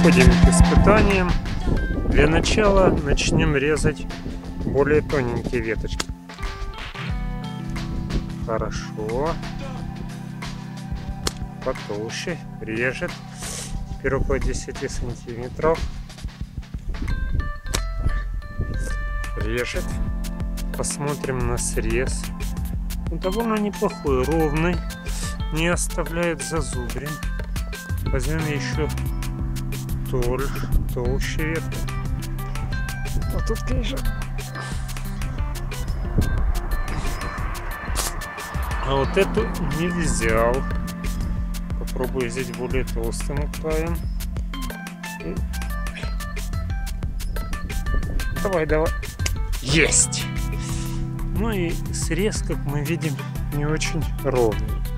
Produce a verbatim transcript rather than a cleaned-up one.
Переходим к испытаниям. Для начала начнем резать более тоненькие веточки. Хорошо. Потолще режет. Теперь около десяти сантиметров. Режет. Посмотрим на срез. Ну, довольно неплохой, ровный. Не оставляет зазубрин. Возьмем еще толь, толще ветку. Вот тут, конечно. А вот эту не взял. Попробую здесь более толстым краем. И... Давай, давай. Есть! Ну и срез, как мы видим, не очень ровный.